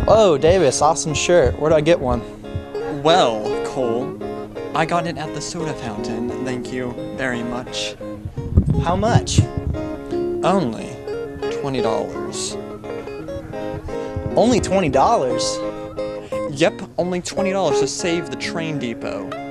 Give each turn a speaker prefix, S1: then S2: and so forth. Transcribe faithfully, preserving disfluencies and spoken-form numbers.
S1: Oh, Davis, awesome shirt. Where'd I get one?
S2: Well, Cole, I got it at the soda fountain, thank you very much.
S1: How much?
S2: Only twenty dollars.
S1: Only twenty dollars?
S2: Yep, only twenty dollars to save the train depot.